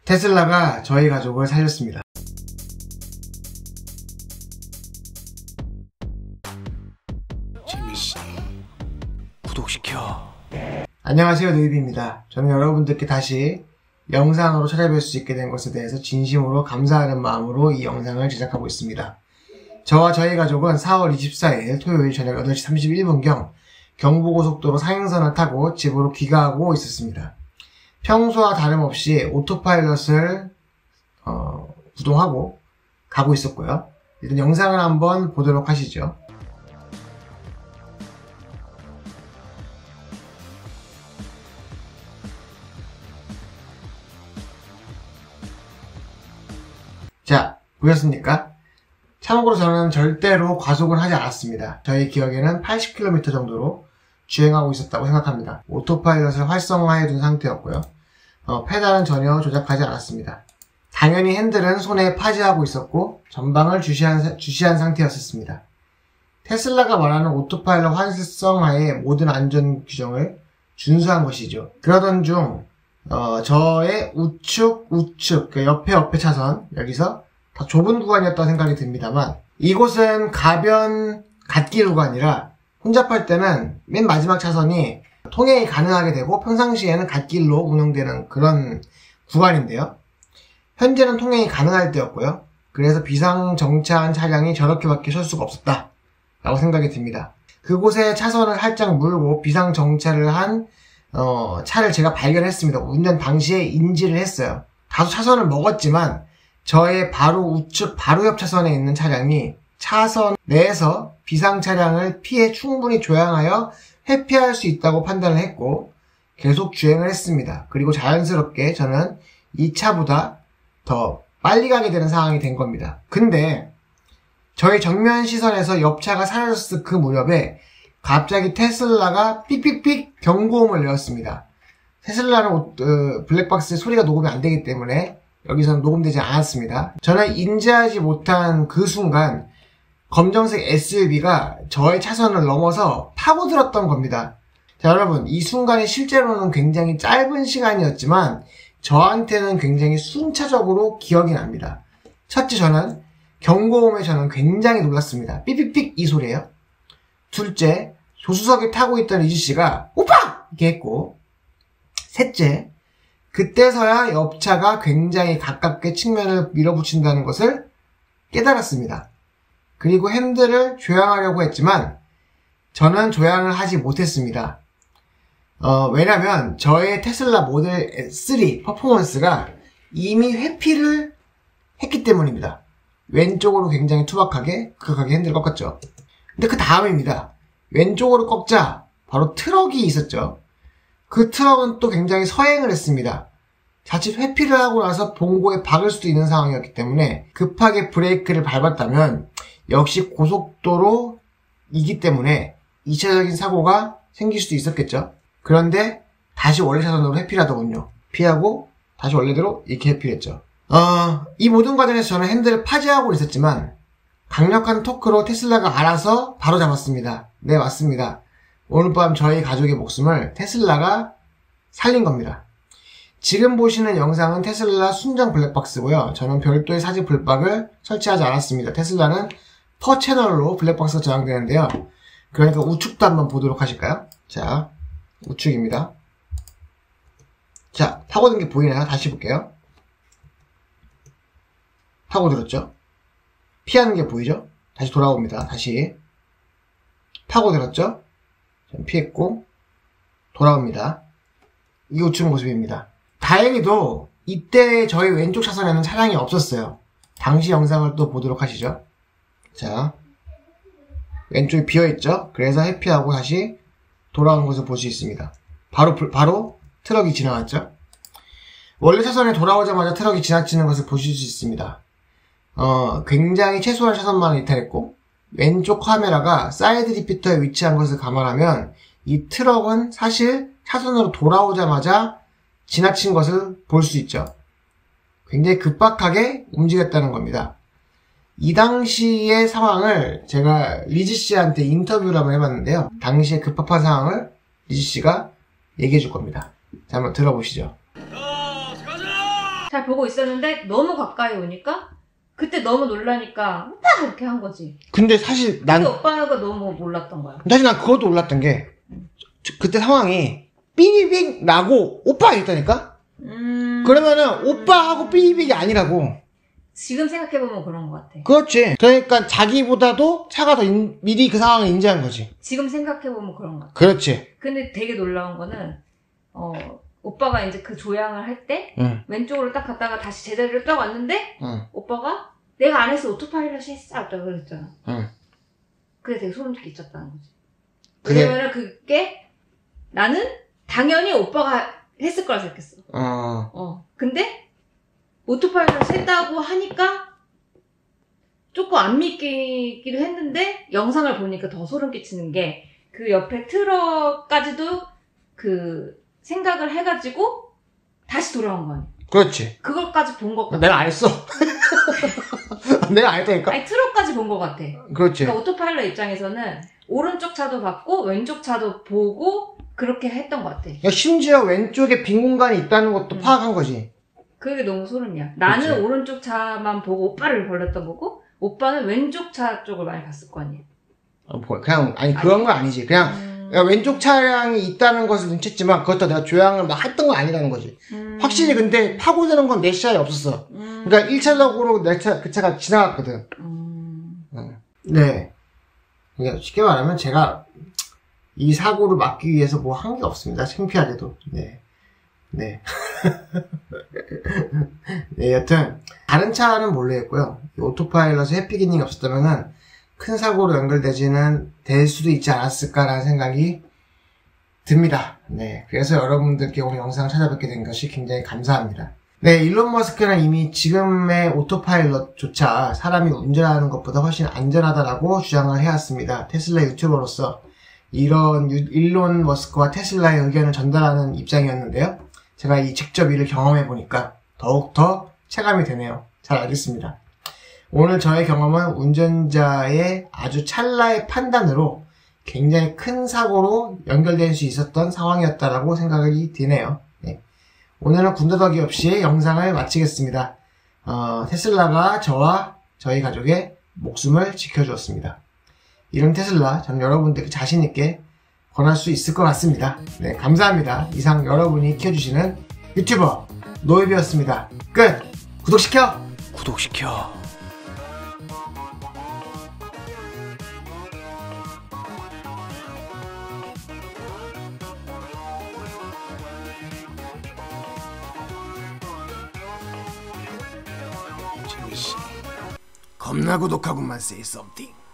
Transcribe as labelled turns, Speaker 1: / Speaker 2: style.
Speaker 1: 테슬라가 저희 가족을 살렸습니다.
Speaker 2: 재미씨 구독시켜.
Speaker 1: 안녕하세요, 누이비입니다. 저는 여러분들께 다시 영상으로 찾아뵐 수 있게 된 것에 대해서 진심으로 감사하는 마음으로 이 영상을 제작하고 있습니다. 저와 저희 가족은 4월 24일 토요일 저녁 8시 31분경 경부고속도로 상행선을 타고 집으로 귀가하고 있었습니다. 평소와 다름없이 오토파일럿을 구동하고 가고 있었고요. 일단 영상을 한번 보도록 하시죠. 자, 보셨습니까? 참고로 저는 절대로 과속을 하지 않았습니다. 저희 기억에는 80km 정도로 주행하고 있었다고 생각합니다. 오토파일럿을 활성화해둔 상태였고요. 페달은 전혀 조작하지 않았습니다. 당연히 핸들은 손에 파지하고 있었고 전방을 주시한 상태였었습니다. 테슬라가 말하는 오토파일럿 활성화의 모든 안전 규정을 준수한 것이죠. 그러던 중 저의 우측, 그 옆에 차선, 여기서 더 좁은 구간이었다고 생각이 듭니다만, 이곳은 가변 갓길 구간이라 혼잡할 때는 맨 마지막 차선이 통행이 가능하게 되고 평상시에는 갓길로 운영되는 그런 구간인데요. 현재는 통행이 가능할 때였고요. 그래서 비상정차한 차량이 저렇게밖에 설 수가 없었다 라고 생각이 듭니다. 그곳에 차선을 살짝 물고 비상정차를 한 차를 제가 발견했습니다. 운전 당시에 인지를 했어요. 다소 차선을 먹었지만 저의 바로 우측 바로 옆 차선에 있는 차량이 차선 내에서 비상 차량을 피해 충분히 조향하여 회피할 수 있다고 판단을 했고 계속 주행을 했습니다. 그리고 자연스럽게 저는 이 차보다 더 빨리 가게 되는 상황이 된 겁니다. 근데 저희 정면 시선에서 옆차가 사라졌을 그 무렵에 갑자기 테슬라가 삑삑삑 경고음을 내었습니다. 테슬라는 블랙박스에 소리가 녹음이 안 되기 때문에 여기서는 녹음되지 않았습니다. 저는 인지하지 못한 그 순간 검정색 SUV가 저의 차선을 넘어서 파고들었던 겁니다. 자, 여러분, 이 순간이 실제로는 굉장히 짧은 시간이었지만 저한테는 굉장히 순차적으로 기억이 납니다. 첫째, 저는 경고음에 저는 굉장히 놀랐습니다. 삐삐삐 이 소리예요. 둘째, 조수석에 타고 있던 이지씨가 오빠! 이렇게 했고, 셋째, 그때서야 옆차가 굉장히 가깝게 측면을 밀어붙인다는 것을 깨달았습니다. 그리고 핸들을 조향하려고 했지만 저는 조향을 하지 못했습니다. 왜냐면 저의 테슬라 모델 S3 퍼포먼스가 이미 회피를 했기 때문입니다. 왼쪽으로 굉장히 투박하게 극하게 핸들을 꺾었죠. 근데 그 다음입니다. 왼쪽으로 꺾자 바로 트럭이 있었죠. 그 트럭은 또 굉장히 서행을 했습니다. 자칫 회피를 하고 나서 봉고에 박을 수도 있는 상황이었기 때문에 급하게 브레이크를 밟았다면 역시 고속도로이기 때문에 2차적인 사고가 생길 수도 있었겠죠. 그런데 다시 원래 차선으로 회피를 하더군요. 피하고 다시 원래대로 이렇게 회피를 했죠. 이 모든 과정에서 저는 핸들을 파지하고 있었지만 강력한 토크로 테슬라가 알아서 바로 잡았습니다. 네, 맞습니다. 오늘 밤 저희 가족의 목숨을 테슬라가 살린 겁니다. 지금 보시는 영상은 테슬라 순정 블랙박스고요. 저는 별도의 사진 블박을 설치하지 않았습니다. 테슬라는 퍼 채널로 블랙박스가 저장되는데요. 그러니까 우측도 한번 보도록 하실까요? 자, 우측입니다. 자, 파고든 게 보이나요? 다시 볼게요. 파고들었죠? 피하는 게 보이죠? 다시 돌아옵니다. 다시 파고들었죠? 피했고 돌아옵니다. 이게 우측 모습입니다. 다행히도 이때 저희 왼쪽 차선에는 차량이 없었어요. 당시 영상을 또 보도록 하시죠. 자, 왼쪽이 비어있죠? 그래서 회피하고 다시 돌아온 것을 볼 수 있습니다. 바로 트럭이 지나갔죠? 원래 차선에 돌아오자마자 트럭이 지나치는 것을 보실 수 있습니다. 굉장히 최소한 차선만 이탈했고 왼쪽 카메라가 사이드 리피터에 위치한 것을 감안하면 이 트럭은 사실 차선으로 돌아오자마자 지나친 것을 볼 수 있죠. 굉장히 급박하게 움직였다는 겁니다. 이 당시의 상황을 제가 리즈 씨한테 인터뷰를 한번 해봤는데요. 당시의 급박한 상황을 리즈 씨가 얘기해 줄 겁니다. 자, 한번 들어보시죠.
Speaker 3: 자, 가자!
Speaker 2: 잘 보고 있었는데 너무 가까이 오니까 그때 너무 놀라니까 오빠 그렇게 한 거지.
Speaker 1: 근데 사실 난
Speaker 2: 근데 오빠가 너무 몰랐던 거야.
Speaker 1: 사실 난 그것도 몰랐던 게 그때 상황이 삐빅 나고 오빠 이랬다니까? 그러면은 오빠하고 삐빅이 아니라고.
Speaker 2: 지금 생각해보면 그런 것 같아.
Speaker 1: 그렇지. 그러니까 자기보다도 차가 더 미리 그 상황을 인지한 거지.
Speaker 2: 지금 생각해보면 그런 것 같아.
Speaker 1: 그렇지.
Speaker 2: 근데 되게 놀라운 거는 오빠가 이제 그 조향을 할 때
Speaker 1: 응.
Speaker 2: 왼쪽으로 딱 갔다가 다시 제자리로 딱 왔는데
Speaker 1: 응.
Speaker 2: 오빠가 내가 안 했어 오토파일럿이 했어 딱 그랬잖아.
Speaker 1: 응.
Speaker 2: 그래 되게 소름 끼쳤다는 거지.
Speaker 1: 그게-
Speaker 2: 왜냐면 그게 나는 당연히 오빠가 했을 거라 생각했어. 근데 오토파일럿 했다고 하니까 조금 안 믿기기도 했는데 영상을 보니까 더 소름 끼치는 게 그 옆에 트럭까지도 그 생각을 해가지고 다시 돌아온 거 아니야.
Speaker 1: 그렇지.
Speaker 2: 그걸까지 본 것 같아.
Speaker 1: 내가 안 했어. 내가 안 했다니까?
Speaker 2: 아니 트럭까지 본 것 같아.
Speaker 1: 그렇지.
Speaker 2: 그러니까 오토파일럿 입장에서는 오른쪽 차도 봤고 왼쪽 차도 보고 그렇게 했던 것 같아.
Speaker 1: 야, 심지어 왼쪽에 빈 공간이 있다는 것도 파악한 거지.
Speaker 2: 그게 너무 소름이야. 나는
Speaker 1: 그치.
Speaker 2: 오른쪽 차만 보고 오빠를 벌렸던 거고 오빠는 왼쪽 차 쪽을 많이 봤을 거 아니야.
Speaker 1: 그냥 아니 그런 건 아니지. 그냥 야, 왼쪽 차량이 있다는 것을 눈치챘지만 그것도 내가 조향을 막 했던 건 아니라는 거지. 확실히 근데 파고드는 건 내 시야에 없었어. 그러니까 1차적으로 그 차가 지나갔거든. 네. 그러니까 쉽게 말하면 제가 이 사고를 막기 위해서 뭐 한 게 없습니다. 창피하게도. 네. 네. 네, 여튼 다른 차는 모르겠고요. 오토파일럿에 해피기능이 없었다면은 큰 사고로 연결되지는 될 수도 있지 않았을까라는 생각이 듭니다. 네. 그래서 여러분들께 오늘 영상을 찾아뵙게 된 것이 굉장히 감사합니다. 네, 일론 머스크는 이미 지금의 오토파일럿조차 사람이 운전하는 것보다 훨씬 안전하다라고 주장을 해왔습니다. 테슬라 유튜버로서 이런 일론 머스크와 테슬라의 의견을 전달하는 입장이었는데요. 제가 직접 이를 경험해보니까 더욱더 체감이 되네요. 잘 알겠습니다. 오늘 저의 경험은 운전자의 아주 찰나의 판단으로 굉장히 큰 사고로 연결될 수 있었던 상황이었다라고 생각이 드네요. 네. 오늘은 군더더기 없이 영상을 마치겠습니다. 테슬라가 저와 저희 가족의 목숨을 지켜주었습니다. 이런 테슬라, 저는 여러분들께 자신있게 권할 수 있을 것 같습니다. 네, 감사합니다. 이상 여러분이 키워주시는 유튜버 노이비였습니다. 끝! 구독시켜! 구독시켜! 겁나 구독하고만 say something.